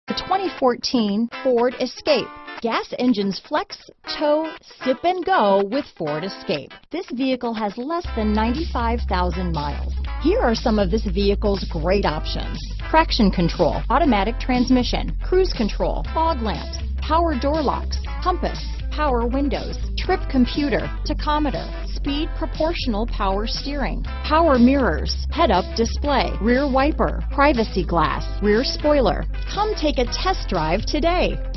The 2014 Ford Escape. Gas engines flex, tow, sip and go with Ford Escape. This vehicle has less than 95,000 miles. Here are some of this vehicle's great options: traction control, automatic transmission, cruise control, fog lamps, power door locks, compass, power windows, trip computer, tachometer, speed proportional power steering, power mirrors, head-up display, rear wiper, privacy glass, rear spoiler. Come take a test drive today.